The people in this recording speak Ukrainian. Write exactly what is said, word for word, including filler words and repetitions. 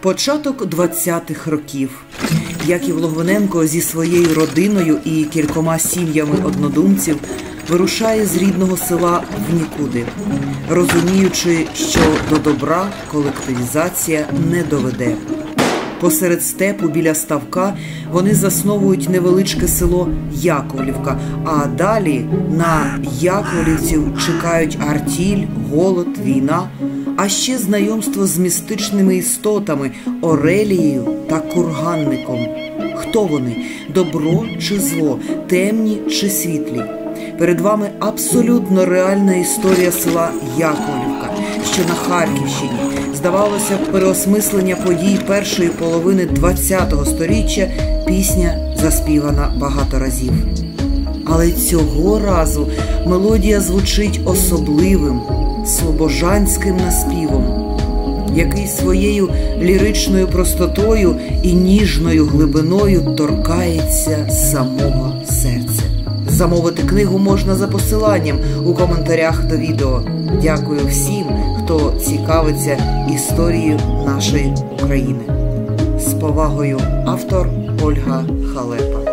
Початок двадцятих років. Яків Логвиненко зі своєю родиною і кількома сім'ями однодумців вирушає з рідного села в нікуди, розуміючи, що до добра колективізація не доведе. Посеред степу біля ставка вони засновують невеличке село Яковлівка, а далі на яковлівців чекають артіль, голод, війна, а ще знайомство з містичними істотами Орелією та Курганником. Хто вони? Добро чи зло? Темні чи світлі? Перед вами абсолютно реальна історія села Яковлівка, що на Харківщині. Здавалося б, переосмислення подій першої половини ХХ століття, пісня заспівана багато разів. Але цього разу мелодія звучить особливим, слобожанським наспівом, який своєю ліричною простотою і ніжною глибиною торкається самого серця. Замовити книгу можна за посиланням у коментарях до відео. Дякую всім, хто цікавиться історією нашої України. З повагою, автор Ольга Халепа.